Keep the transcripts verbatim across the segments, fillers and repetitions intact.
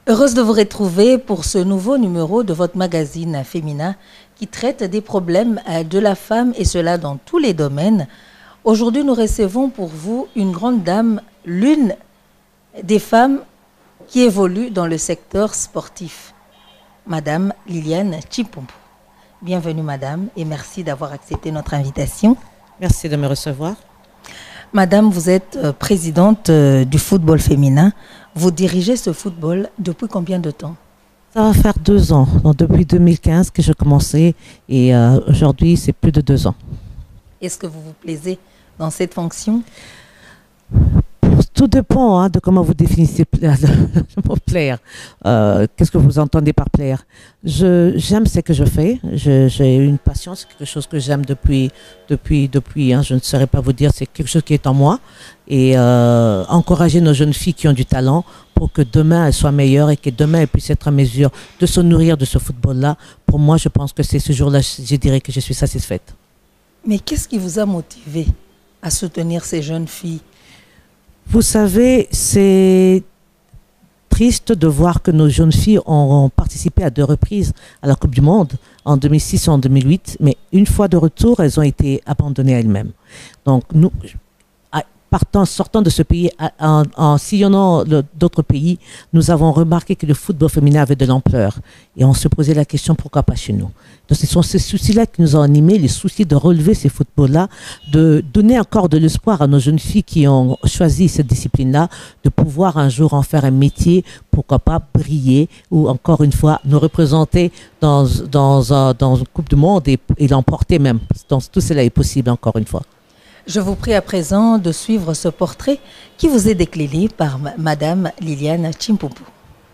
Heureuse de vous retrouver pour ce nouveau numéro de votre magazine féminin qui traite des problèmes de la femme et cela dans tous les domaines. Aujourd'hui, nous recevons pour vous une grande dame, l'une des femmes qui évolue dans le secteur sportif, Madame Liliane Chimpumpu. Bienvenue Madame et merci d'avoir accepté notre invitation. Merci de me recevoir. Madame, vous êtes présidente du football féminin. Vous dirigez ce football depuis combien de temps? Ça va faire deux ans. Donc, depuis deux mille quinze que j'ai commencé et euh, aujourd'hui, c'est plus de deux ans. Est-ce que vous vous plaisez dans cette fonction? Tout dépend hein, de comment vous définissez plaire. plaire. Euh, Qu'est-ce que vous entendez par plaire? J'aime ce que je fais. J'ai une passion, c'est quelque chose que j'aime depuis, depuis, depuis. Hein, je ne saurais pas vous dire, c'est quelque chose qui est en moi. Et euh, encourager nos jeunes filles qui ont du talent pour que demain elles soient meilleures et que demain elles puissent être en mesure de se nourrir de ce football-là. Pour moi, je pense que c'est ce jour-là, je dirais que je suis satisfaite. Mais qu'est-ce qui vous a motivé à soutenir ces jeunes filles? Vous savez, c'est triste de voir que nos jeunes filles ont participé à deux reprises à la Coupe du Monde, en deux mille six et en deux mille huit, mais une fois de retour, elles ont été abandonnées à elles-mêmes. Donc, nous, partant, sortant de ce pays, en, en sillonnant d'autres pays, nous avons remarqué que le football féminin avait de l'ampleur. Et on se posait la question, pourquoi pas chez nous? Donc ce sont ces soucis-là qui nous ont animés, les soucis de relever ces footballs-là, de donner encore de l'espoir à nos jeunes filles qui ont choisi cette discipline-là, de pouvoir un jour en faire un métier, pourquoi pas briller, ou encore une fois, nous représenter dans, dans, un, dans une Coupe du Monde et, et l'emporter même. Donc tout cela est possible, encore une fois. Je vous prie à présent de suivre ce portrait qui vous est décliné par Madame Liliane Chimpumpu.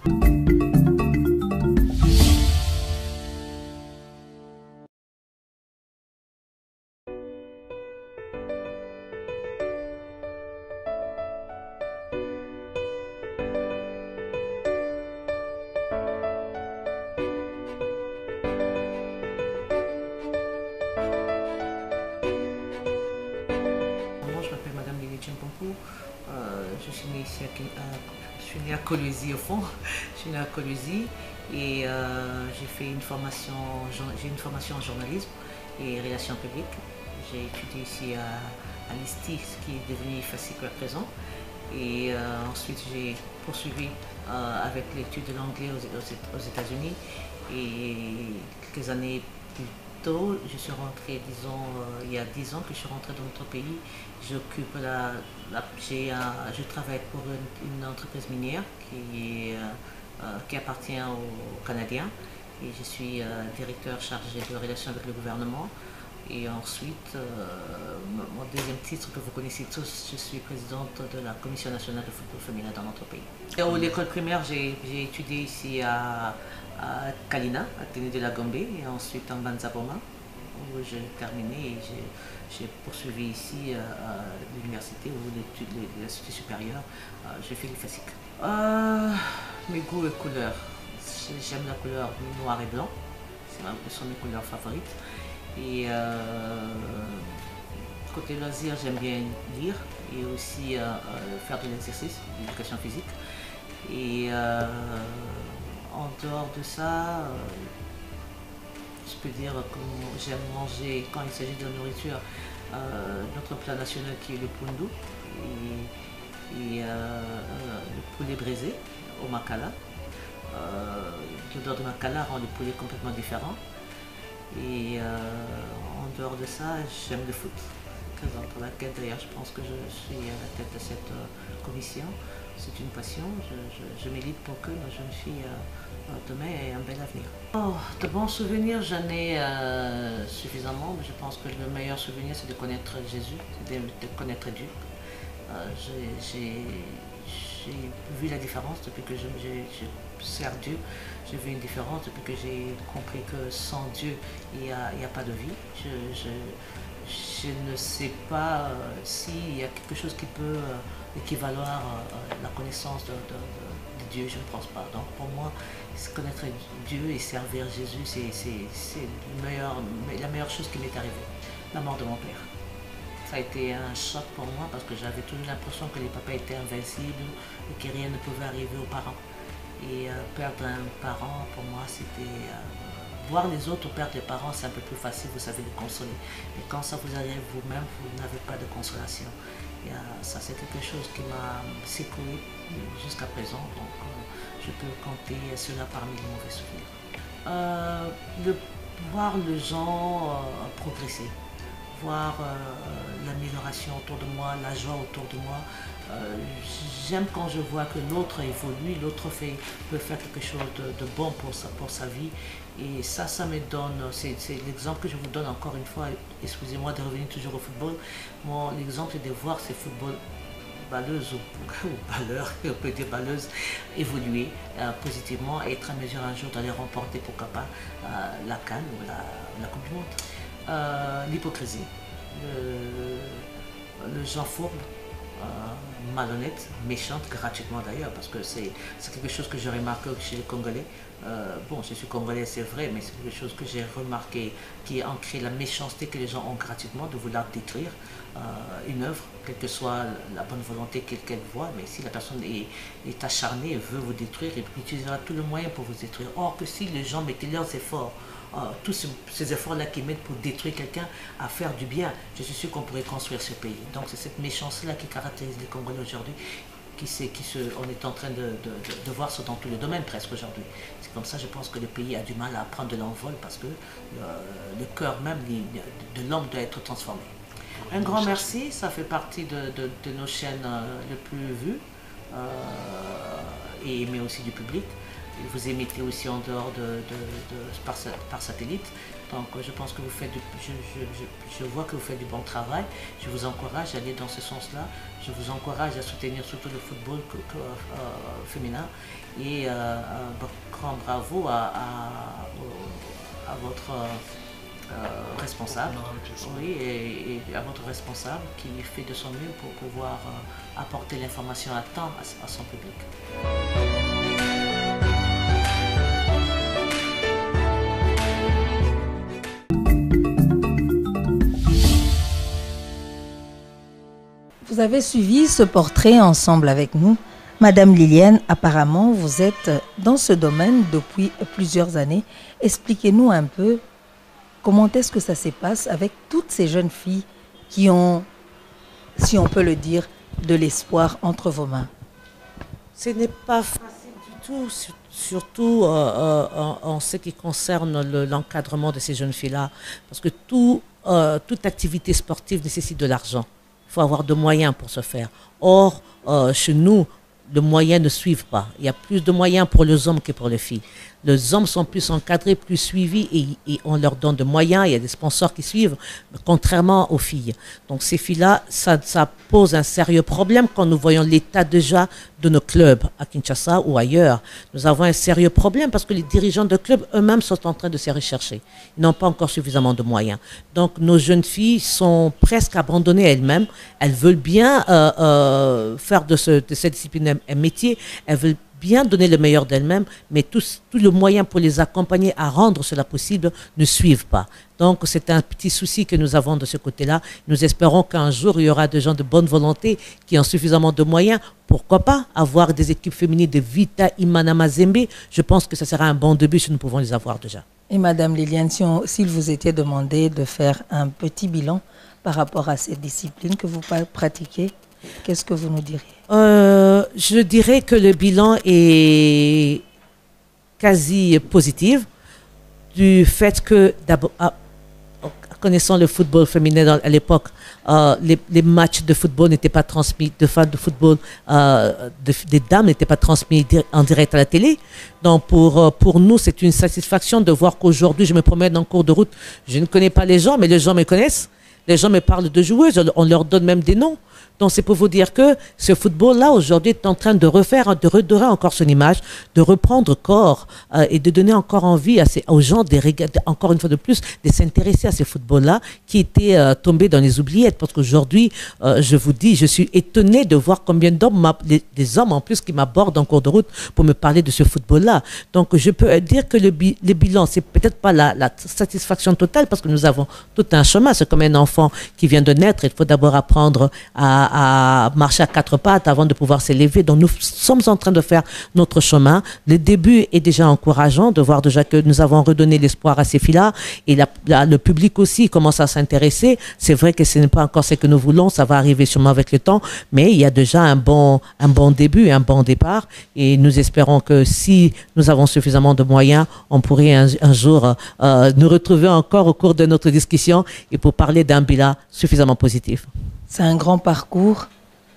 Je suis née ici à, je suis née à Colosie au fond, je suis née à Colosie et euh, j'ai fait une formation, j'ai une formation en journalisme et relations publiques. J'ai étudié ici à, à l'I S T I, ce qui est devenu FASIC à présent. Et euh, ensuite j'ai poursuivi euh, avec l'étude de l'anglais aux, aux, aux États-Unis et quelques années plus tôt, je suis rentrée, disons, euh, il y a dix ans que je suis rentrée dans notre pays. J'occupe la, la j'ai, euh, je travaille pour une, une entreprise minière qui, est, euh, qui appartient aux Canadiens et je suis euh, directeur chargé de relations avec le gouvernement. Et ensuite, euh, mon deuxième titre que vous connaissez tous, je suis présidente de la Commission nationale de football féminin dans notre pays. À l'école primaire, j'ai étudié ici à, à Kalina, à Téné de la Gombe, et ensuite en Banzaboma, où j'ai terminé et j'ai poursuivi ici euh, à l'université ou l'institut supérieur. Euh, j'ai fait le FASIC. Euh, mes goûts et couleurs. J'aime la couleur noir et blanc, ce sont mes couleurs favorites. Et euh, côté loisir, j'aime bien lire et aussi euh, faire de l'exercice, de l'éducation physique. Et euh, en dehors de ça, euh, je peux dire que j'aime manger, quand il s'agit de nourriture, euh, notre plat national qui est le pundu et, et euh, le poulet braisé au makala. Euh, L'odeur de makala rend le poulet complètement différent. Et euh, en dehors de ça, j'aime le foot, raison pour laquelle d'ailleurs je pense que je suis à la tête de cette euh, commission. C'est une passion, je, je, je milite pour que nos jeunes filles euh, demain aient un bel avenir. Oh, de bons souvenirs, j'en ai euh, suffisamment, mais je pense que le meilleur souvenir c'est de connaître Jésus, de, de connaître Dieu. Euh, j'ai vu la différence depuis que je, je, je sers Dieu. J'ai vu une différence depuis que j'ai compris que sans Dieu, il n'y a, a pas de vie. Je, je, je ne sais pas euh, s'il y a quelque chose qui peut euh, équivaloir euh, la connaissance de, de, de, de Dieu, je ne pense pas. Donc pour moi, connaître Dieu et servir Jésus, c'est meilleur, la meilleure chose qui m'est arrivée, la mort de mon père. Ça a été un choc pour moi parce que j'avais toujours l'impression que les papas étaient invincibles et que rien ne pouvait arriver aux parents. Et euh, perdre un parent, pour moi, c'était... Euh, voir les autres perdre les parents, c'est un peu plus facile, vous savez les consoler. Mais quand ça vous arrive vous-même, vous n'avez pas de consolation. Et, euh, ça, c'est quelque chose qui m'a secoué jusqu'à présent. Donc, euh, je peux compter cela parmi les mauvais souvenirs. Euh, de voir les gens euh, progresser, voir euh, l'amélioration autour de moi, la joie autour de moi. Euh, J'aime quand je vois que l'autre évolue, l'autre peut faire quelque chose de, de bon pour sa, pour sa vie. Et ça, ça me donne, c'est l'exemple que je vous donne encore une fois, excusez-moi de revenir toujours au football. L'exemple est de voir ces football balleuses ou, ou balleurs, on peut dire balleuses, évoluer euh, positivement et être en mesure un jour d'aller remporter, pourquoi pas, euh, la CAN ou la, la Coupe du Monde. Euh, L'hypocrisie, le, le genre fourbe, euh, malhonnête, méchante, gratuitement d'ailleurs, parce que c'est quelque chose que j'ai remarqué chez les Congolais. Euh, bon, je suis congolais, c'est vrai, mais c'est quelque chose que j'ai remarqué, qui est ancré, la méchanceté que les gens ont gratuitement de vouloir détruire euh, une œuvre, quelle que soit la bonne volonté qu'elle voit, mais si la personne est, est acharnée et veut vous détruire, il utilisera tout le moyen pour vous détruire. Or que si les gens mettaient leurs efforts, euh, tous ces, ces efforts-là qu'ils mettent pour détruire quelqu'un, à faire du bien, je suis sûr qu'on pourrait construire ce pays. Donc c'est cette méchanceté-là qui caractérise les Congolais aujourd'hui. Qui sait, qui se, on est en train de, de, de, de voir ça dans tous les domaines presque aujourd'hui. C'est comme ça, je pense que le pays a du mal à prendre de l'envol parce que euh, le cœur même de, de l'homme doit être transformé. Un grand merci, ça fait partie de, de, de nos chaînes euh, les plus vues, euh, et, mais aussi du public. Vous émettez aussi en dehors de, de, de, par, par satellite. Donc je pense que vous faites du, je, je, je, je vois que vous faites du bon travail. Je vous encourage à aller dans ce sens-là. Je vous encourage à soutenir surtout le football que, que, euh, féminin. Et euh, un grand bravo à, à, à votre euh, responsable. Oui, et, et à votre responsable qui fait de son mieux pour pouvoir euh, apporter l'information à temps à, à son public. Vous avez suivi ce portrait ensemble avec nous. Madame Liliane, apparemment, vous êtes dans ce domaine depuis plusieurs années. Expliquez-nous un peu comment est-ce que ça se passe avec toutes ces jeunes filles qui ont, si on peut le dire, de l'espoir entre vos mains. Ce n'est pas facile du tout, surtout euh, euh, en, en ce qui concerne l'encadrement de ces jeunes filles-là. Parce que tout, euh, toute activité sportive nécessite de l'argent. Il faut avoir de moyens pour ce faire. Or, euh, chez nous, les moyens ne suivent pas. Il y a plus de moyens pour les hommes que pour les filles. Les hommes sont plus encadrés, plus suivis et, et on leur donne de moyens. Il y a des sponsors qui suivent, contrairement aux filles. Donc ces filles-là, ça, ça pose un sérieux problème quand nous voyons l'état déjà de nos clubs à Kinshasa ou ailleurs. Nous avons un sérieux problème parce que les dirigeants de clubs eux-mêmes sont en train de se rechercher. Ils n'ont pas encore suffisamment de moyens. Donc nos jeunes filles sont presque abandonnées elles-mêmes. Elles veulent bien euh, euh, faire de, ce, de cette discipline un métier. Elles veulent bien donner le meilleur d'elles-mêmes, mais tout, tout le moyen pour les accompagner à rendre cela possible ne suivent pas. Donc c'est un petit souci que nous avons de ce côté-là. Nous espérons qu'un jour il y aura des gens de bonne volonté qui ont suffisamment de moyens. Pourquoi pas avoir des équipes féminines de Vita, Imana, Mazembe. Je pense que ce sera un bon début si nous pouvons les avoir déjà. Et Madame Liliane, si on, s'il vous était demandé de faire un petit bilan par rapport à ces disciplines que vous pratiquez, qu'est-ce que vous nous diriez? euh, Je dirais que le bilan est quasi positif du fait que, d'abord, connaissant le football féminin dans, à l'époque, euh, les, les matchs de football n'étaient pas transmis, de fans de football, euh, de, des dames n'étaient pas transmis en direct à la télé. Donc pour, pour nous, c'est une satisfaction de voir qu'aujourd'hui, je me promène en cours de route, je ne connais pas les gens, mais les gens me connaissent. Les gens me parlent de joueuses, on leur donne même des noms. Donc c'est pour vous dire que ce football-là, aujourd'hui, est en train de refaire, de redorer encore son image, de reprendre corps euh, et de donner encore envie à ces, aux gens, de regarder, encore une fois de plus, de s'intéresser à ce football-là qui était euh, tombé dans les oubliettes. Parce qu'aujourd'hui, euh, je vous dis, je suis étonnée de voir combien d'hommes, des hommes en plus, qui m'abordent en cours de route pour me parler de ce football-là. Donc je peux dire que le, bi, le bilan, c'est peut-être pas la, la satisfaction totale parce que nous avons tout un chemin. C'est comme un enfant enfant qui vient de naître. Il faut d'abord apprendre à, à marcher à quatre pattes avant de pouvoir s'élever. Donc nous sommes en train de faire notre chemin. Le début est déjà encourageant de voir déjà que nous avons redonné l'espoir à ces filles-là. Et la, la, le public aussi commence à s'intéresser. C'est vrai que ce n'est pas encore ce que nous voulons. Ça va arriver sûrement avec le temps. Mais il y a déjà un bon, un bon début, un bon départ. Et nous espérons que si nous avons suffisamment de moyens, on pourrait un, un jour euh, nous retrouver encore au cours de notre discussion et pour parler d'un bilan suffisamment positif. C'est un grand parcours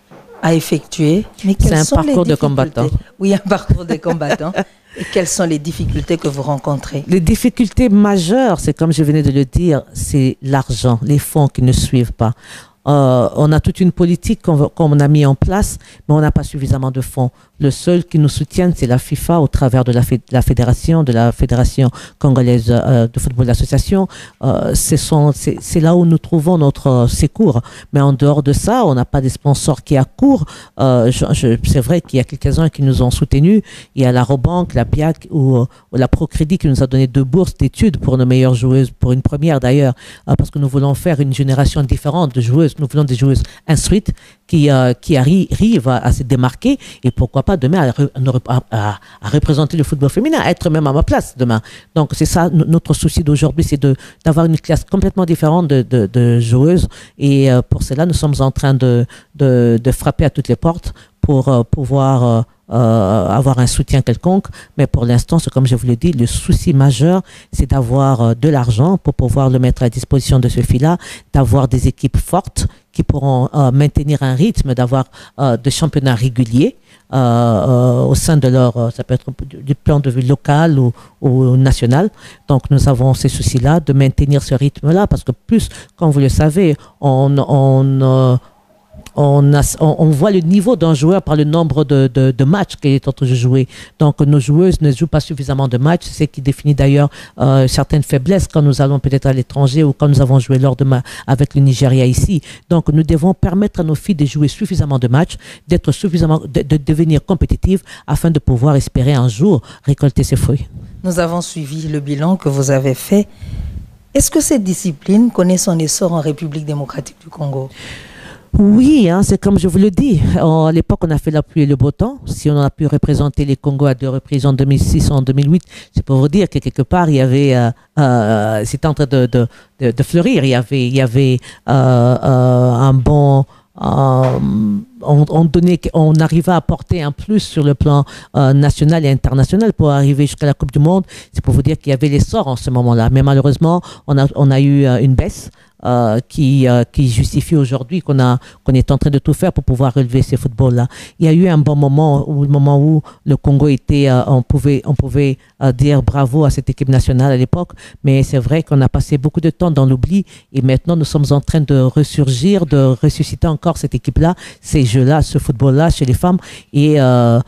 à effectuer. Mais c'est un parcours de combattant. Oui, un parcours de combattant. Et quelles sont les difficultés que vous rencontrez? Les difficultés majeures, c'est comme je venais de le dire, c'est l'argent, les fonds qui ne suivent pas. Euh, on a toute une politique qu'on qu'on a mis en place, mais on n'a pas suffisamment de fonds. Le seul qui nous soutient, c'est la FIFA au travers de la, fé la fédération, de la fédération congolaise euh, de football d'association. Euh, c'est là où nous trouvons notre euh, secours. Mais en dehors de ça, on n'a pas des sponsors qui accourent. Euh, c'est vrai qu'il y a quelques-uns qui nous ont soutenus. Il y a la Robank, la P I A C ou, ou la Procrédit qui nous a donné deux bourses d'études pour nos meilleures joueuses, pour une première d'ailleurs, euh, parce que nous voulons faire une génération différente de joueuses. Nous voulons des joueuses instruites qui, euh, qui arrivent à, à se démarquer et pourquoi pas demain à, à, à représenter le football féminin, à être même à ma place demain. Donc c'est ça notre souci d'aujourd'hui, c'est d'avoir une classe complètement différente de, de, de joueuses et euh, pour cela nous sommes en train de, de, de frapper à toutes les portes pour euh, pouvoir euh, Euh, avoir un soutien quelconque, mais pour l'instant, c'est comme je vous l'ai dit, le souci majeur, c'est d'avoir euh, de l'argent pour pouvoir le mettre à disposition de ce fil-là, d'avoir des équipes fortes qui pourront euh, maintenir un rythme, d'avoir euh, des championnats réguliers euh, euh, au sein de leur, euh, ça peut être du plan de vue local ou, ou national. Donc nous avons ces soucis-là de maintenir ce rythme-là, parce que plus, comme vous le savez, on, on euh, On, a, on, on voit le niveau d'un joueur par le nombre de, de, de matchs qu'il est en train de jouer. Donc, nos joueuses ne jouent pas suffisamment de matchs, ce qui définit d'ailleurs euh, certaines faiblesses quand nous allons peut-être à l'étranger ou quand nous avons joué lors de ma, avec le Nigeria ici. Donc, nous devons permettre à nos filles de jouer suffisamment de matchs, d'être suffisamment, de, de devenir compétitives afin de pouvoir espérer un jour récolter ses fruits. Nous avons suivi le bilan que vous avez fait. Est-ce que cette discipline connaît son essor en République démocratique du Congo ? Oui, hein, c'est comme je vous le dis. À l'époque, on a fait la pluie et le beau temps. Si on a pu représenter les Congos à deux reprises en deux mille six ou en deux mille huit, c'est pour vous dire que quelque part, il y avait, euh, euh, c'était en train de, de, de, de fleurir. Il y avait, il y avait euh, euh, un bon... Euh, on, on, donnait, on arrivait à apporter un plus sur le plan euh, national et international pour arriver jusqu'à la Coupe du Monde. C'est pour vous dire qu'il y avait l'essor en ce moment-là. Mais malheureusement, on a, on a eu euh, une baisse euh, qui, euh, qui justifie aujourd'hui qu'on a, qu'on est en train de tout faire pour pouvoir relever ces footballs-là. Il y a eu un bon moment, où, le moment où le Congo était, euh, on pouvait, on pouvait euh, dire bravo à cette équipe nationale à l'époque, mais c'est vrai qu'on a passé beaucoup de temps dans l'oubli et maintenant nous sommes en train de ressurgir, de ressusciter encore cette équipe-là, ces jeux-là, ce football-là chez les femmes et euh,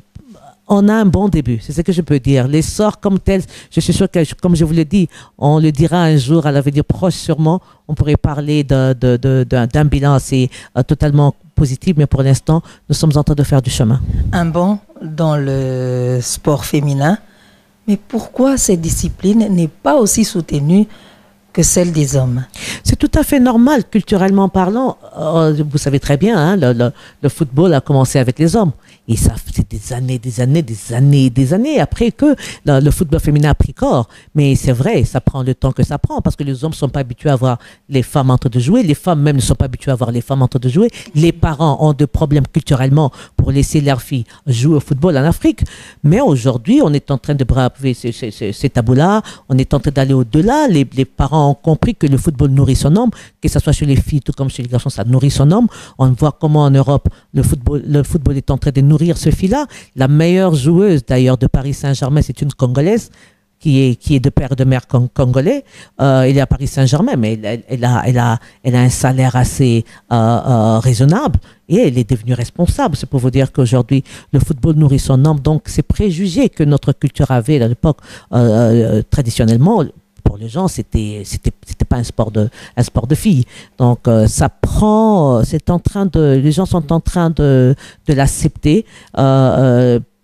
on a un bon début, c'est ce que je peux dire. L'essor comme tel, je suis sûr que, comme je vous l'ai dit, on le dira un jour à l'avenir proche sûrement, on pourrait parler d'un de, de, de, d'un bilan assez euh, totalement positif, mais pour l'instant, nous sommes en train de faire du chemin. Un bond dans le sport féminin, mais pourquoi cette discipline n'est pas aussi soutenue que celle des hommes? C'est tout à fait normal, culturellement parlant. Euh, vous savez très bien, hein, le, le, le football a commencé avec les hommes. Et ça fait des années, des années, des années, des années après que le, le football féminin a pris corps. Mais c'est vrai, ça prend le temps que ça prend parce que les hommes ne sont pas habitués à voir les femmes en train de jouer. Les femmes même ne sont pas habituées à voir les femmes en train de jouer. Les parents ont des problèmes culturellement pour laisser leurs filles jouer au football en Afrique. Mais aujourd'hui, on est en train de braver ces, ces, ces, ces tabous-là. On est en train d'aller au-delà. Les, les parents ont compris que le football nourrit son homme, que ce soit chez les filles tout comme chez les garçons, ça nourrit son homme. On voit comment en Europe, le football, le football est en train de nourrir ce fil-là. La meilleure joueuse d'ailleurs de Paris Saint-Germain, c'est une Congolaise qui est, qui est de père de mère cong congolais. Euh, elle est à Paris Saint-Germain, mais elle, elle, a, elle, a, elle a un salaire assez euh, euh, raisonnable et elle est devenue responsable. C'est pour vous dire qu'aujourd'hui, le football nourrit son homme. Donc, ces préjugés que notre culture avait à l'époque, euh, euh, traditionnellement, pour les gens, c'était c'était c'était pas un sport de un sport de filles. Donc euh, ça prend, c'est en train de, les gens sont en train de de l'accepter. Euh, euh,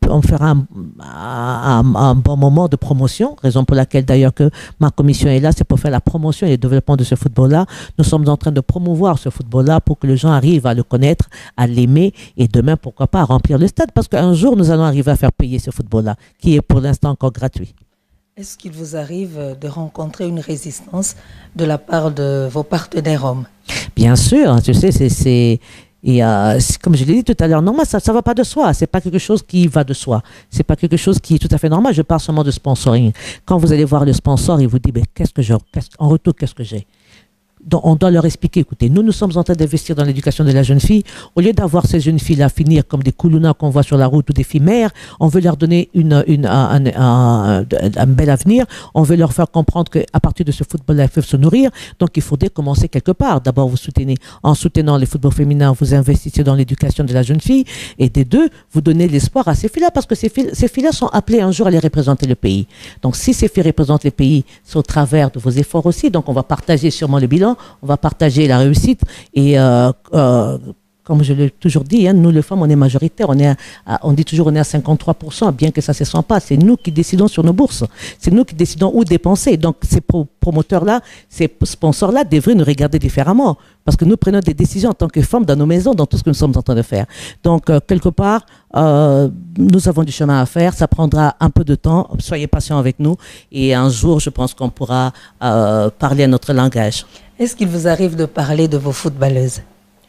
on fera un, un, un bon moment de promotion, raison pour laquelle d'ailleurs que ma commission est là, c'est pour faire la promotion et le développement de ce football-là. Nous sommes en train de promouvoir ce football-là pour que les gens arrivent à le connaître, à l'aimer et demain, pourquoi pas, à remplir le stade parce qu'un jour, nous allons arriver à faire payer ce football-là qui est pour l'instant encore gratuit. Est-ce qu'il vous arrive de rencontrer une résistance de la part de vos partenaires hommes? Bien sûr, tu sais, c'est... Et euh, comme je l'ai dit tout à l'heure, normal, ça ne va pas de soi. C'est pas quelque chose qui va de soi. C'est pas quelque chose qui est tout à fait normal. Je parle seulement de sponsoring. Quand vous allez voir le sponsor, il vous dit, ben, qu'est-ce que je, qu'est-ce, en retour, qu'est-ce que j'ai? Donc, on doit leur expliquer, écoutez, nous, nous sommes en train d'investir dans l'éducation de la jeune fille. Au lieu d'avoir ces jeunes filles-là finir comme des koulounas qu'on voit sur la route ou des filles mères, on veut leur donner une, une, un, un, un, un bel avenir. On veut leur faire comprendre qu'à partir de ce football-là, elles peuvent se nourrir. Donc, il faudrait commencer quelque part. D'abord, vous soutenez, en soutenant les footballs féminins, vous investissez dans l'éducation de la jeune fille. Et des deux, vous donnez l'espoir à ces filles-là parce que ces filles, ces filles-là sont appelées un jour à les représenter le pays. Donc, si ces filles représentent le pays, c'est au travers de vos efforts aussi. Donc, on va partager sûrement le bilan. On va partager la réussite et euh, euh, comme je l'ai toujours dit, hein, nous les femmes, on est majoritaires, on, est à, à, on dit toujours on est à cinquante-trois pour cent, bien que ça ne se sent pas. C'est nous qui décidons sur nos bourses, c'est nous qui décidons où dépenser. Donc ces pro promoteurs-là, ces sponsors-là devraient nous regarder différemment parce que nous prenons des décisions en tant que femmes dans nos maisons, dans tout ce que nous sommes en train de faire. Donc euh, quelque part, euh, nous avons du chemin à faire, ça prendra un peu de temps, soyez patients avec nous et un jour, je pense qu'on pourra euh, parler à notre langage. Est-ce qu'il vous arrive de parler de vos footballeuses?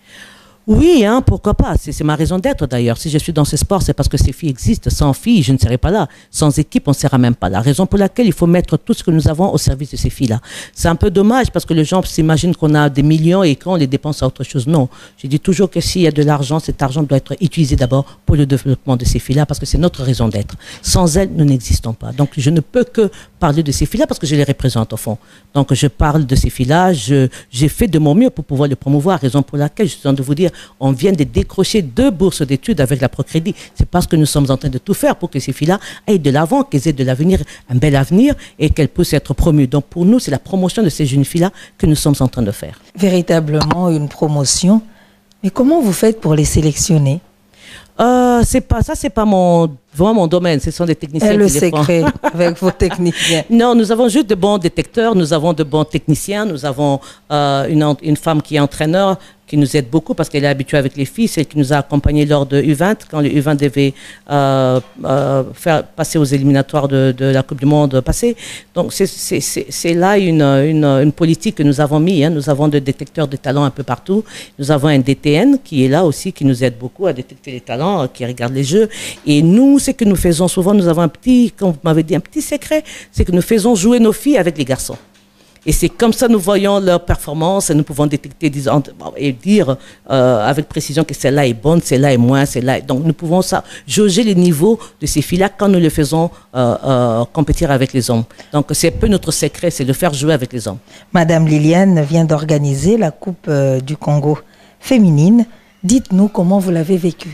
Oui, hein, pourquoi pas. C'est ma raison d'être d'ailleurs. Si je suis dans ce sport, c'est parce que ces filles existent. Sans filles, je ne serais pas là. Sans équipe, on ne sera même pas là. Raison pour laquelle il faut mettre tout ce que nous avons au service de ces filles-là. C'est un peu dommage parce que les gens s'imaginent qu'on a des millions et qu'on les dépense à autre chose. Non. Je dis toujours que s'il y a de l'argent, cet argent doit être utilisé d'abord pour le développement de ces filles-là parce que c'est notre raison d'être. Sans elles, nous n'existons pas. Donc, je ne peux que parler de ces filles-là parce que je les représente au fond. Donc, je parle de ces filles-là. J'ai fait de mon mieux pour pouvoir les promouvoir. Raison pour laquelle je suis en train de vous dire on vient de décrocher deux bourses d'études avec la Procrédit. C'est parce que nous sommes en train de tout faire pour que ces filles-là aillent de l'avant, qu'elles aient de l'avenir, un bel avenir et qu'elles puissent être promues. Donc pour nous, c'est la promotion de ces jeunes filles-là que nous sommes en train de faire. Véritablement une promotion. Mais comment vous faites pour les sélectionner? Euh, c'est pas ça, c'est pas mon vraiment mon domaine. Ce sont des techniciens. Et le qui les font. secret avec vos techniciens. Non, nous avons juste de bons détecteurs, nous avons de bons techniciens, nous avons euh, une, une femme qui est entraîneur, qui nous aide beaucoup parce qu'elle est habituée avec les filles, celle qui nous a accompagnés lors de U vingt, quand le U vingt devait euh, euh, faire passer aux éliminatoires de, de la Coupe du Monde passée. Donc c'est là une, une, une politique que nous avons mis. Hein. Nous avons des détecteurs de talents un peu partout. Nous avons un D T N qui est là aussi, qui nous aide beaucoup à détecter les talents, qui regarde les jeux. Et nous, ce que nous faisons souvent, nous avons un petit, comme vous m'avez dit, un petit secret, c'est que nous faisons jouer nos filles avec les garçons. Et c'est comme ça que nous voyons leur performance et nous pouvons détecter et dire euh, avec précision que celle-là est bonne, celle-là est moins, celle-là. Donc nous pouvons ça, jauger les niveaux de ces filles-là quand nous les faisons euh, euh, compétir avec les hommes. Donc c'est un peu notre secret, c'est de faire jouer avec les hommes. Madame Liliane vient d'organiser la Coupe euh, du Congo féminine. Dites-nous comment vous l'avez vécue.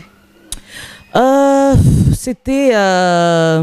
Euh, C'était... Euh,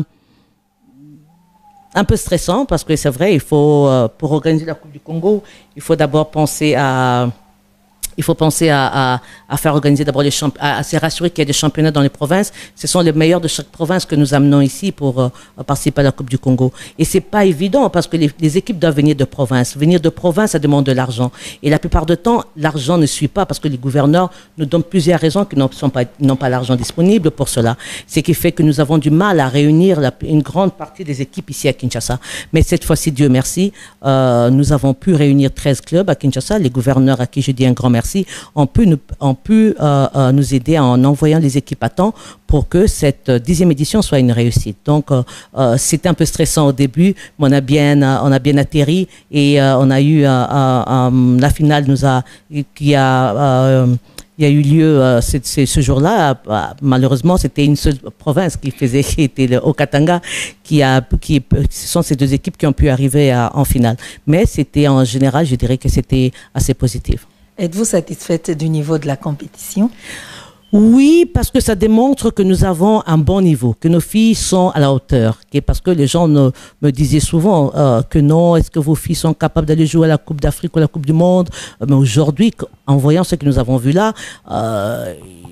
un peu stressant parce que c'est vrai, il faut, euh, pour organiser la Coupe du Congo, il faut d'abord penser à... Il faut penser à, à, à faire organiser d'abord les championnats, à, à se rassurer qu'il y a des championnats dans les provinces. Ce sont les meilleurs de chaque province que nous amenons ici pour euh, participer à la Coupe du Congo. Et c'est pas évident parce que les, les équipes doivent venir de province. Venir de province, ça demande de l'argent. Et la plupart du temps, l'argent ne suit pas parce que les gouverneurs nous donnent plusieurs raisons qu'ils n'ont pas, pas l'argent disponible pour cela. Ce qui fait que nous avons du mal à réunir la, une grande partie des équipes ici à Kinshasa. Mais cette fois-ci, Dieu merci, euh, nous avons pu réunir treize clubs à Kinshasa. Les gouverneurs à qui je dis un grand merci ont pu nous, ont pu, euh, euh, nous aider en envoyant les équipes à temps pour que cette dixième édition soit une réussite. Donc, euh, euh, c'était un peu stressant au début, mais on a bien, euh, on a bien atterri et euh, on a eu euh, euh, euh, la finale nous a, qui a euh, il y a eu lieu euh, ce, ce jour-là. Euh, malheureusement, c'était une seule province qui faisait, qui était le Haut-Katanga, qui a, qui, ce sont ces deux équipes qui ont pu arriver à, en finale. Mais c'était en général, je dirais que c'était assez positif. Êtes-vous satisfaite du niveau de la compétition? Oui, parce que ça démontre que nous avons un bon niveau, que nos filles sont à la hauteur. Et parce que les gens ne, me disaient souvent euh, que non, est-ce que vos filles sont capables d'aller jouer à la Coupe d'Afrique ou à la Coupe du Monde? Mais aujourd'hui, en voyant ce que nous avons vu là, euh,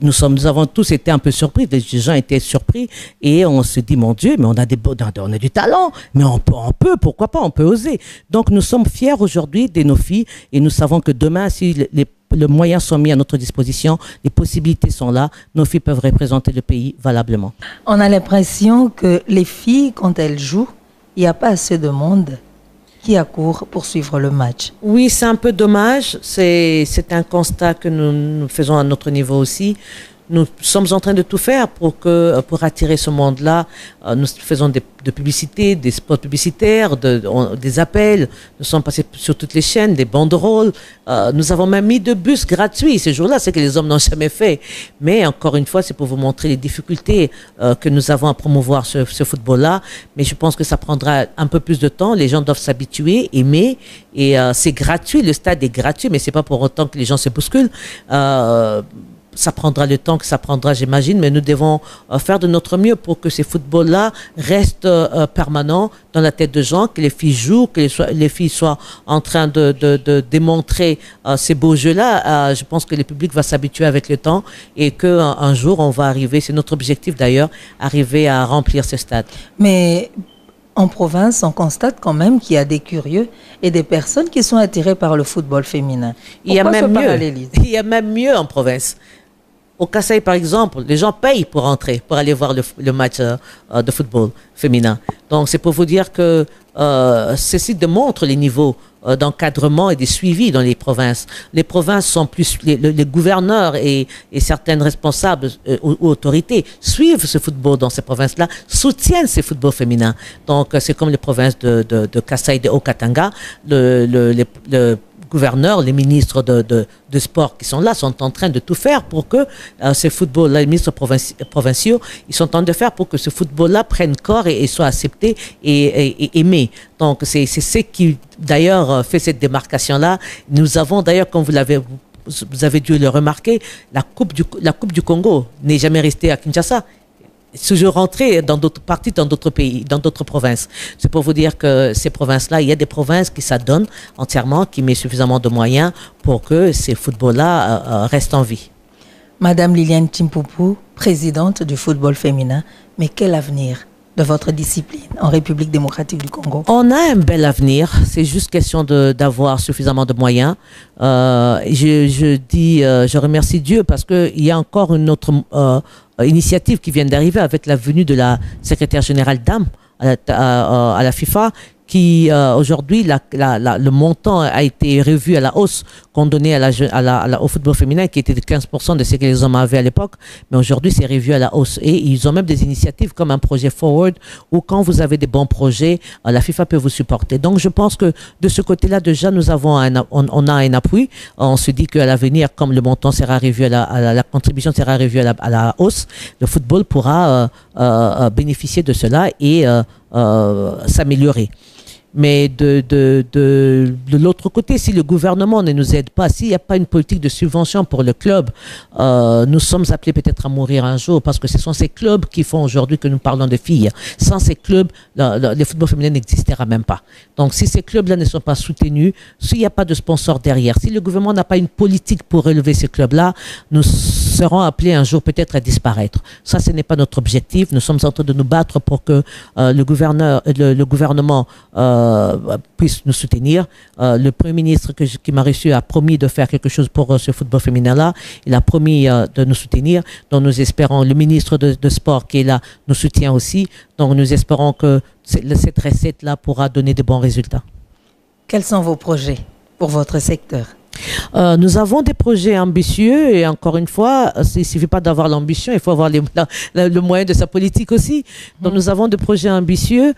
nous, sommes, nous avons tous été un peu surpris, les gens étaient surpris et on se dit, mon Dieu, mais on a, des, on a du talent, mais on peut, on peut, pourquoi pas, on peut oser. Donc nous sommes fiers aujourd'hui de nos filles et nous savons que demain, si les, les les moyens sont mis à notre disposition, les possibilités sont là, nos filles peuvent représenter le pays valablement. On a l'impression que les filles, quand elles jouent, il n'y a pas assez de monde qui accourt pour suivre le match. Oui, c'est un peu dommage. C'est un constat que nous, nous faisons à notre niveau aussi. Nous sommes en train de tout faire pour, que, pour attirer ce monde-là. Nous faisons des, de publicités, des spots publicitaires, de, on, des appels. Nous sommes passés sur toutes les chaînes, des banderoles. Euh, nous avons même mis de bus gratuits ce jour-là, c'est que les hommes n'ont jamais fait. Mais encore une fois, c'est pour vous montrer les difficultés euh, que nous avons à promouvoir ce, ce football-là. Mais je pense que ça prendra un peu plus de temps. Les gens doivent s'habituer, aimer. Et euh, c'est gratuit, le stade est gratuit, mais c'est pas pour autant que les gens se bousculent. Euh, Ça prendra le temps que ça prendra, j'imagine, mais nous devons euh, faire de notre mieux pour que ces footballs-là restent euh, permanents dans la tête des gens, que les filles jouent, que les, so les filles soient en train de, de, de démontrer euh, ces beaux jeux-là. Euh, je pense que le public va s'habituer avec le temps et qu'un un jour, on va arriver, c'est notre objectif d'ailleurs, arriver à remplir ce stade. Mais en province, on constate quand même qu'il y a des curieux et des personnes qui sont attirées par le football féminin. Pourquoi il y a même ce mieux. parallélisme? Il y a même mieux en province. Au Kasaï, par exemple, les gens payent pour entrer, pour aller voir le, le match euh, de football féminin. Donc, c'est pour vous dire que euh, ceci démontre les niveaux euh, d'encadrement et de suivi dans les provinces. Les provinces sont plus... Les, les gouverneurs et, et certaines responsables euh, ou, ou autorités suivent ce football dans ces provinces-là, soutiennent ces footballs féminins. Donc, euh, c'est comme les provinces de, de, de Kasaï, de Haut-Katanga, le... le, le, le gouverneurs, les ministres de, de, de sport qui sont là, sont en train de tout faire pour que euh, ce football-là, les ministres provinci provinciaux, ils sont en train de faire pour que ce football-là prenne corps et, et soit accepté et, et, et aimé. Donc, c'est ce qui, d'ailleurs, fait cette démarcation-là. Nous avons, d'ailleurs, comme vous l'avez vous avez dû le remarquer, la Coupe du, la coupe du Congo n'est jamais restée à Kinshasa. Toujours rentrer dans d'autres parties, dans d'autres pays, dans d'autres provinces. C'est pour vous dire que ces provinces-là, il y a des provinces qui s'adonnent entièrement, qui mettent suffisamment de moyens pour que ces footballs-là euh, restent en vie. Madame Liliane Timpoupou, présidente du football féminin, mais quel avenir de votre discipline en République démocratique du Congo? On a un bel avenir, c'est juste question d'avoir suffisamment de moyens. Euh, je, je dis, euh, je remercie Dieu parce qu'il y a encore une autre euh, initiative qui vient d'arriver avec la venue de la secrétaire générale d'A M à la, à, à la FIFA, qui euh, aujourd'hui, la, la, la, le montant a été revu à la hausse qu'on donnait à la, à la, à la, au football féminin, qui était de quinze pour cent de ce que les hommes avaient à l'époque. Mais aujourd'hui, c'est revu à la hausse. Et ils ont même des initiatives comme un projet Forward, où quand vous avez des bons projets, euh, la FIFA peut vous supporter. Donc, je pense que de ce côté-là, déjà, nous avons un, on, on a un appui. On se dit qu'à l'avenir, comme le montant sera revu, à la, à la, la contribution sera revue à la, à la hausse, le football pourra euh, euh, bénéficier de cela et euh, euh, s'améliorer. Mais de, de, de, de l'autre côté, si le gouvernement ne nous aide pas, s'il n'y a pas une politique de subvention pour le club, euh, nous sommes appelés peut-être à mourir un jour parce que ce sont ces clubs qui font aujourd'hui que nous parlons de filles. Sans ces clubs, le, le, le football féminin n'existera même pas. Donc si ces clubs-là ne sont pas soutenus, s'il n'y a pas de sponsor derrière, si le gouvernement n'a pas une politique pour relever ces clubs-là, nous serons appelés un jour peut-être à disparaître. Ça, ce n'est pas notre objectif. Nous sommes en train de nous battre pour que euh, le, gouverneur, le, le gouvernement euh, Euh, puisse nous soutenir. Euh, le Premier ministre que je, qui m'a reçu a promis de faire quelque chose pour euh, ce football féminin-là. Il a promis euh, de nous soutenir. Donc nous espérons, le ministre de, de Sport qui est là nous soutient aussi. Donc nous espérons que cette recette-là pourra donner de bons résultats. Quels sont vos projets pour votre secteur? Euh, nous avons des projets ambitieux et encore une fois, il ne suffit pas d'avoir l'ambition, il faut avoir les, la, la, le moyen de sa politique aussi. Donc mmh. nous avons des projets ambitieux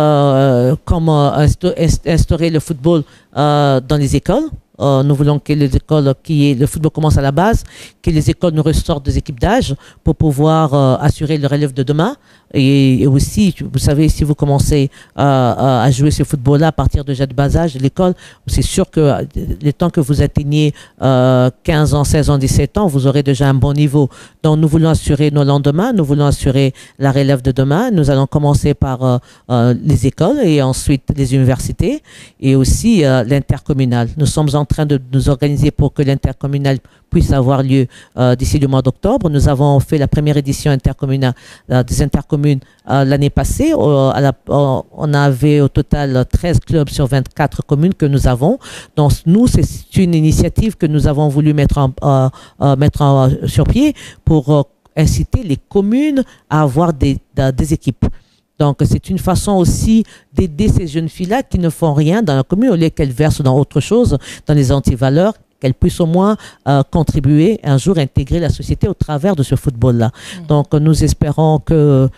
euh, comme euh, instaurer le football euh, dans les écoles. Euh, nous voulons que les écoles, qui est, le football commence à la base, que les écoles nous ressortent des équipes d'âge pour pouvoir euh, assurer le relève de demain. Et, et aussi, vous savez, si vous commencez euh, à jouer ce football-là à partir déjà de bas âge de l'école, c'est sûr que le temps que vous atteignez euh, quinze ans, seize ans, dix-sept ans, vous aurez déjà un bon niveau. Donc, nous voulons assurer nos lendemains, nous voulons assurer la relève de demain. Nous allons commencer par euh, euh, les écoles et ensuite les universités et aussi euh, l'intercommunal. Nous sommes en train de nous organiser pour que l'intercommunal puisse avoir lieu euh, d'ici le mois d'octobre. Nous avons fait la première édition intercommunale euh, des intercommunes euh, l'année passée. Euh, à la, euh, on avait au total treize clubs sur vingt-quatre communes que nous avons. Donc nous, c'est une initiative que nous avons voulu mettre, en, euh, euh, mettre en, sur pied pour euh, inciter les communes à avoir des, des équipes. Donc, c'est une façon aussi d'aider ces jeunes filles-là qui ne font rien dans la commune, au lieu qu'elles versent dans autre chose, dans les antivaleurs, qu'elles puissent au moins euh, contribuer, un jour intégrer la société au travers de ce football-là. Mmh. Donc, nous espérons que,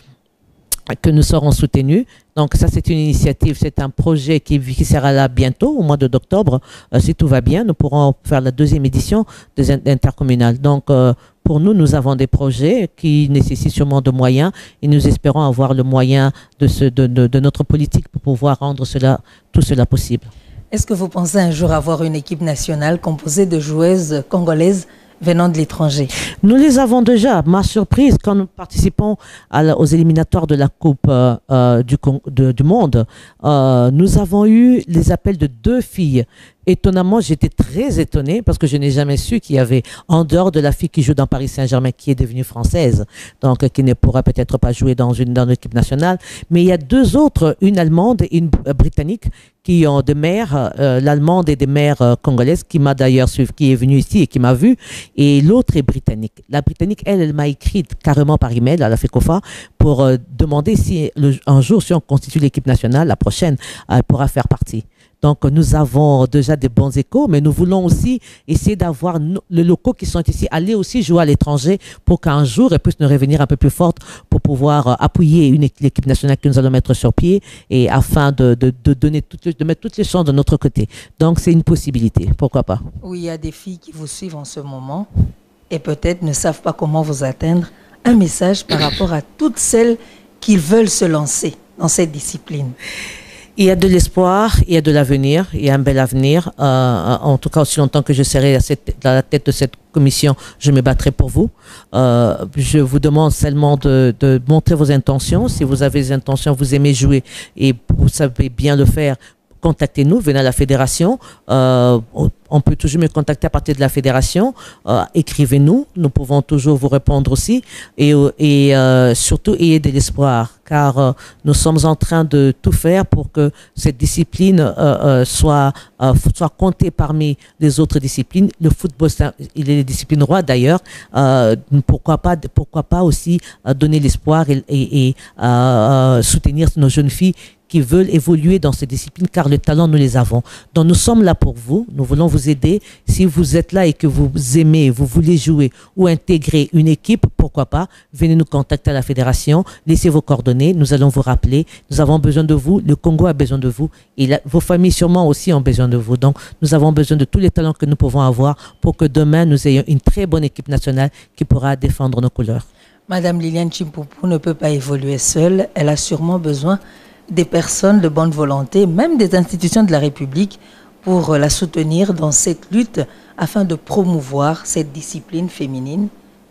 que nous serons soutenus. Donc, ça, c'est une initiative, c'est un projet qui, qui sera là bientôt, au mois d'octobre. Euh, si tout va bien, nous pourrons faire la deuxième édition des intercommunales. Donc, euh, pour nous, nous avons des projets qui nécessitent sûrement de moyens et nous espérons avoir le moyen de, ce, de, de, de notre politique pour pouvoir rendre cela, tout cela possible. Est-ce que vous pensez un jour avoir une équipe nationale composée de joueuses congolaises venant de l'étranger? Nous les avons déjà. Ma surprise, quand nous participons à la, aux éliminatoires de la Coupe euh, euh, du, de, du Monde, euh, nous avons eu les appels de deux filles. Étonnamment, j'étais très étonnée parce que je n'ai jamais su qu'il y avait, en dehors de la fille qui joue dans Paris Saint-Germain, qui est devenue française, donc qui ne pourra peut-être pas jouer dans une dans l'équipe nationale, mais il y a deux autres, une allemande et une britannique, qui ont des mères, euh, l'allemande et des mères euh, congolaises, qui m'a d'ailleurs suivi, qui est venue ici et qui m'a vue, et l'autre est britannique. La britannique, elle, elle m'a écrit carrément par email à la FECOFA pour euh, demander si le, un jour, si on constitue l'équipe nationale, la prochaine, elle pourra faire partie. Donc, nous avons déjà des bons échos, mais nous voulons aussi essayer d'avoir les locaux qui sont ici, aller aussi jouer à l'étranger pour qu'un jour, elles puissent nous revenir un peu plus fortes pour pouvoir euh, appuyer l'équipe nationale que nous allons mettre sur pied et afin de, de, de, donner toutes les, de mettre toutes les chances de notre côté. Donc, c'est une possibilité. Pourquoi pas? Oui, il y a des filles qui vous suivent en ce moment et peut-être ne savent pas comment vous atteindre. Un message par rapport à toutes celles qui veulent se lancer dans cette discipline. Il y a de l'espoir, il y a de l'avenir, il y a un bel avenir. Euh, en tout cas, aussi longtemps que je serai à, cette, à la tête de cette commission, je me battrai pour vous. Euh, je vous demande seulement de, de montrer vos intentions. Si vous avez des intentions, vous aimez jouer et vous savez bien le faire, contactez-nous, venez à la fédération. Euh, on peut toujours me contacter à partir de la fédération. Euh, écrivez-nous, nous pouvons toujours vous répondre aussi. Et, et euh, surtout, ayez de l'espoir, car euh, nous sommes en train de tout faire pour que cette discipline euh, euh, soit, euh, soit comptée parmi les autres disciplines. Le football, il est la discipline roi d'ailleurs. Euh, pourquoi pas, pourquoi pas aussi euh, donner l'espoir et, et, et euh, soutenir nos jeunes filles qui veulent évoluer dans ces disciplines, car le talent, nous les avons. Donc, nous sommes là pour vous. Nous voulons vous aider. Si vous êtes là et que vous aimez, vous voulez jouer ou intégrer une équipe, pourquoi pas, venez nous contacter à la fédération. Laissez vos coordonnées. Nous allons vous rappeler. Nous avons besoin de vous. Le Congo a besoin de vous. Et la, vos familles, sûrement, aussi ont besoin de vous. Donc, nous avons besoin de tous les talents que nous pouvons avoir pour que demain, nous ayons une très bonne équipe nationale qui pourra défendre nos couleurs. Madame Liliane Chimpoupou ne peut pas évoluer seule. Elle a sûrement besoin des personnes de bonne volonté, même des institutions de la République, pour la soutenir dans cette lutte afin de promouvoir cette discipline féminine.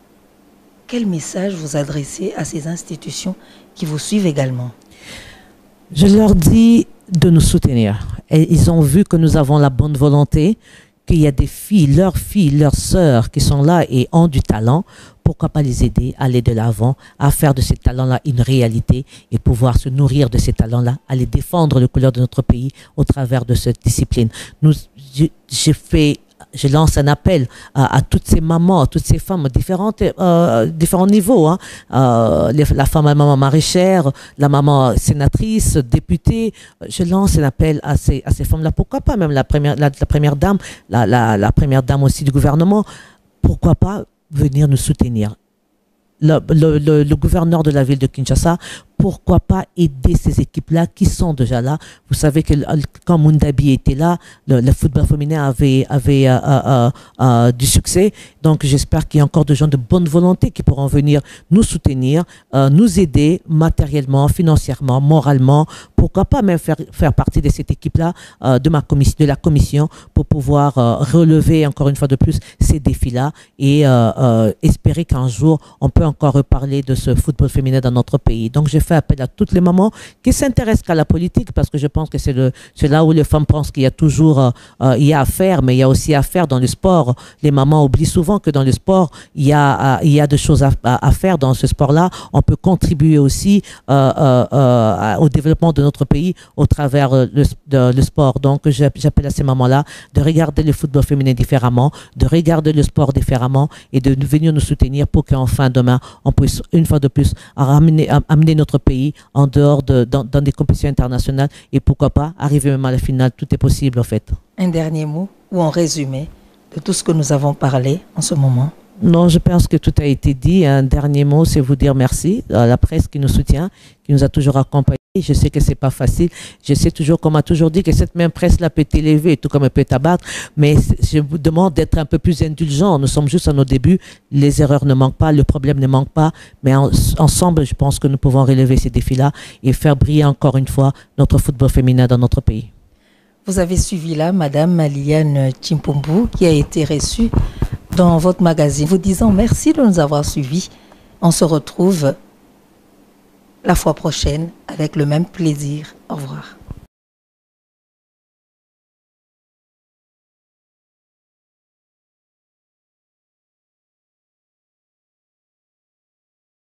Quel message vous adressez à ces institutions qui vous suivent également? Je leur dis de nous soutenir. Et ils ont vu que nous avons la bonne volonté, qu'il y a des filles, leurs filles, leurs sœurs qui sont là et ont du talent. Pourquoi pas les aider à aller de l'avant, à faire de ces talents-là une réalité et pouvoir se nourrir de ces talents-là, à les défendre les couleurs de notre pays au travers de cette discipline. Nous, j'ai fait, je lance un appel à, à toutes ces mamans, à toutes ces femmes, différentes, euh, différents niveaux. Hein. Euh, les, la femme, la maman maraîchère, la maman sénatrice, députée. Je lance un appel à ces, à ces femmes-là. Pourquoi pas même la première, la, la première dame, la, la, la première dame aussi du gouvernement. Pourquoi pas venir nous soutenir. Le, le, le, le gouverneur de la ville de Kinshasa, pourquoi pas aider ces équipes-là qui sont déjà là. Vous savez que quand Mundabi était là, le, le football féminin avait, avait euh, euh, euh, du succès. Donc j'espère qu'il y a encore des gens de bonne volonté qui pourront venir nous soutenir, euh, nous aider matériellement, financièrement, moralement. Pourquoi pas même faire, faire partie de cette équipe-là, euh, de, ma commission, de la commission, pour pouvoir euh, relever encore une fois de plus ces défis-là et euh, euh, espérer qu'un jour on peut encore reparler de ce football féminin dans notre pays. Donc j'ai fais appel à toutes les mamans qui s'intéressent qu'à la politique, parce que je pense que c'est le, c'est là où les femmes pensent qu'il y a toujours, euh, euh, il y a à faire, mais il y a aussi à faire dans le sport. Les mamans oublient souvent que dans le sport, il y a, euh, il y a des choses à, à, à faire dans ce sport-là. On peut contribuer aussi euh, euh, euh, au développement de notre pays au travers euh, le, de, le sport. Donc, j'appelle à ces mamans-là de regarder le football féminin différemment, de regarder le sport différemment et de venir nous soutenir pour qu'enfin demain, on puisse une fois de plus ramener, amener notre pays en dehors de, dans, dans des compétitions internationales et pourquoi pas arriver même à la finale. Tout est possible en fait. Un dernier mot ou en résumé de tout ce que nous avons parlé en ce moment? Non, je pense que tout a été dit. Un dernier mot, c'est vous dire merci à la presse qui nous soutient, qui nous a toujours accompagnés. Je sais que c'est pas facile. Je sais toujours, comme on a toujours dit, que cette même presse-là peut t'élever, tout comme elle peut t'abattre. Mais je vous demande d'être un peu plus indulgent. Nous sommes juste à nos débuts. Les erreurs ne manquent pas, le problème ne manque pas. Mais en, ensemble, je pense que nous pouvons relever ces défis-là et faire briller encore une fois notre football féminin dans notre pays. Vous avez suivi là Madame Liliane Chimpumbu qui a été reçue dans votre magazine, vous disant merci de nous avoir suivis. On se retrouve la fois prochaine avec le même plaisir. Au revoir.